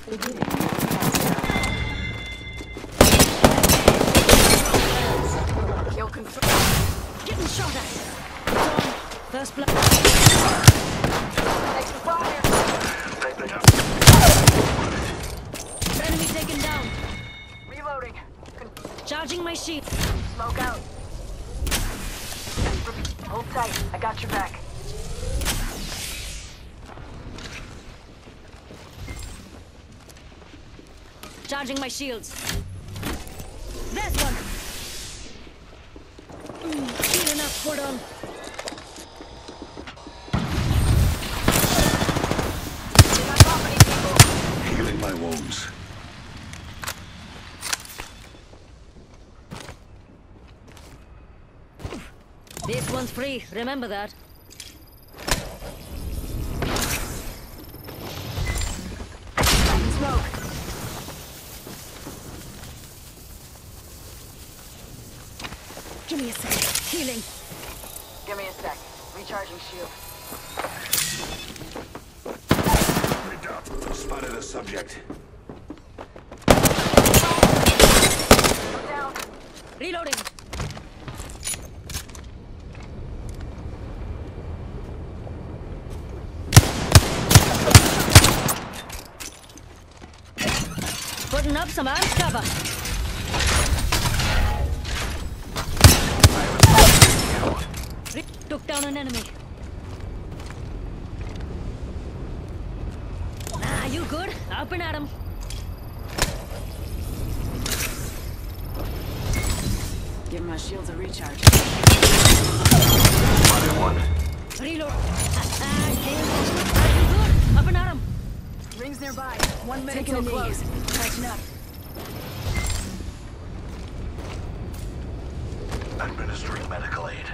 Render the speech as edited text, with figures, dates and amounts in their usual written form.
Kill confirmed. Getting shot at. First blood. Taking fire. Enemy taken down. Reloading. Charging my shield. Smoke out. Hold tight. I got your back. Charging my shields. There's one. Healing up, put on. Healing my wounds. This one's free. Remember that. Smoke. Give me a sec. Healing. Give me a sec. Recharging shield. Spotted a subject. Go down. Reloading. Putting up some arms cover. Took down an enemy. Ah, you good? Up and at him. Give my shields a recharge. Spotted one. Reload. You good? Up and at him. Rings nearby. 1 minute till close. Catching up. Administering medical aid.